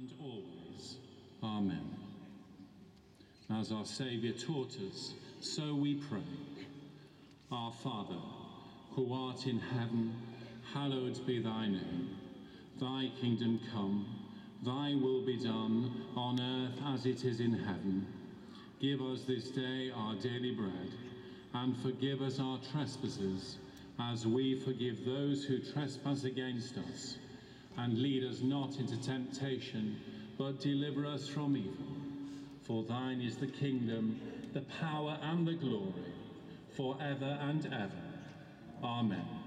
and always. Amen. As our Saviour taught us, so we pray. Our Father, who art in heaven, hallowed be thy name. Thy kingdom come, thy will be done, on earth as it is in heaven. Give us this day our daily bread, and forgive us our trespasses, as we forgive those who trespass against us. And lead us not into temptation, but deliver us from evil. For thine is the kingdom, the power and the glory, forever and ever. Amen.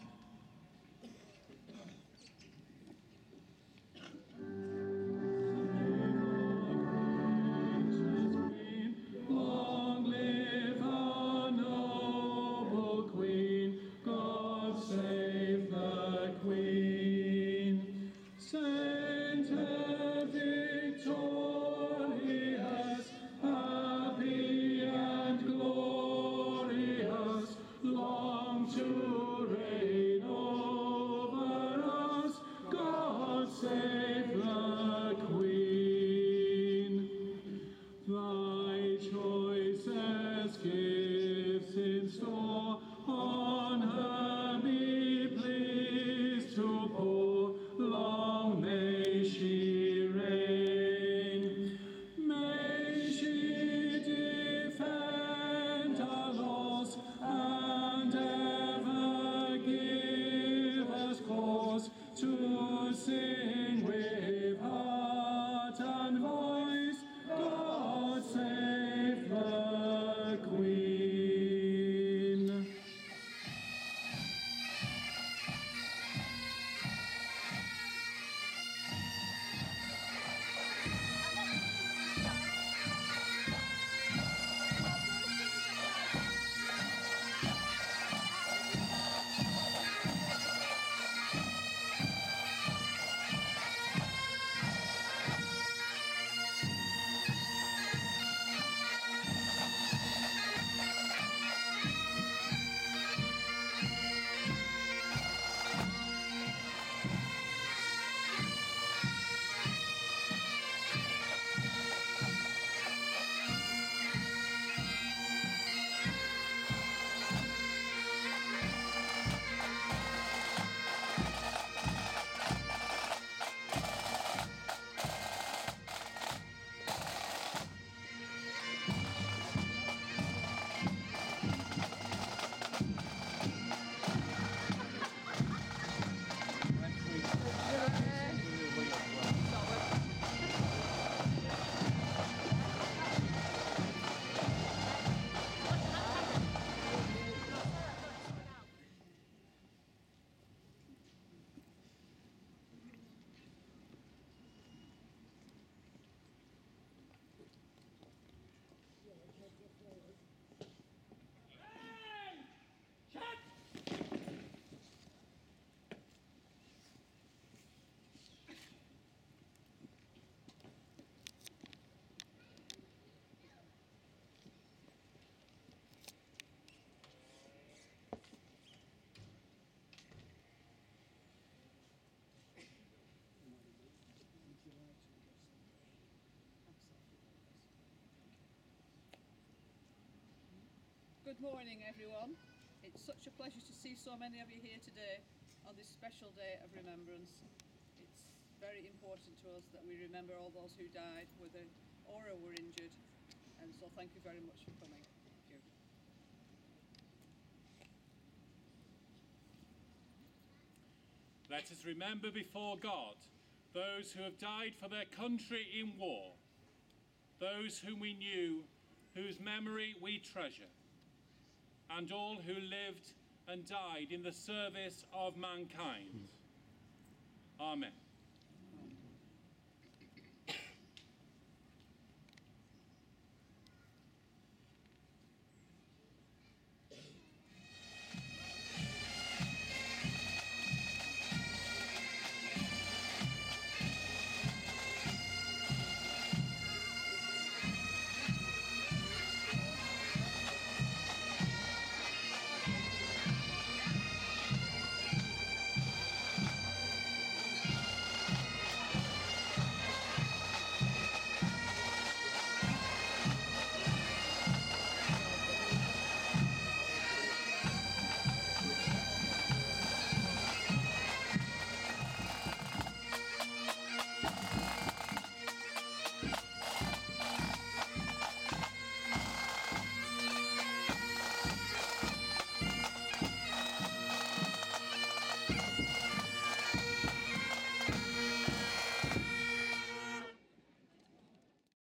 Long live our noble Queen, God save the Queen. Send her victorious, happy and glorious, long to reign over us. God save the Queen. Thy choicest gifts in store on her be pleased to pour. Long may she reign. May she defend our laws and ever give us cause to sing with heart and voice. God save the Queen. Good morning, everyone. It's such a pleasure to see so many of you here today on this special day of remembrance. It's very important to us that we remember all those who died, whether or were injured, and so thank you very much for coming. Thank you. Let us remember before God those who have died for their country in war, those whom we knew, whose memory we treasure, and all who lived and died in the service of mankind. Amen.